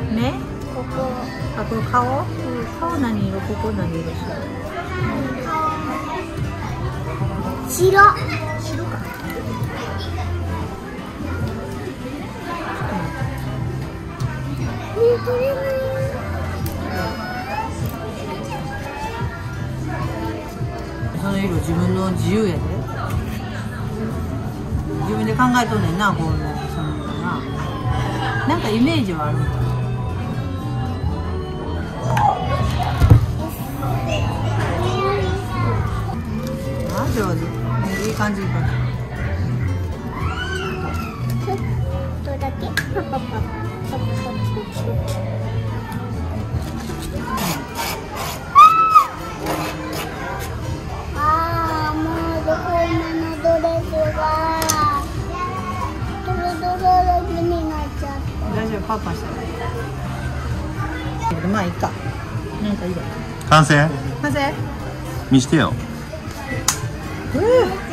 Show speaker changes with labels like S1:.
S1: 目？
S2: ここ。
S1: あ、これ顔？顔何色？ここ何色？
S2: 白。
S1: 白か。その色自分の自由やで。自分で考えとんねんな、こういうその色な。なんかイメージはあるんだ。あ、上手。いい感じ。
S2: ちょっとだけ。ああ、もうどこ今のドレスがドロドロだけになっちゃった。
S1: 大丈夫、パパしたら。まあいいか。なんかいいよ。
S3: 完成？
S1: 完成？
S3: 見してよ。
S1: うん。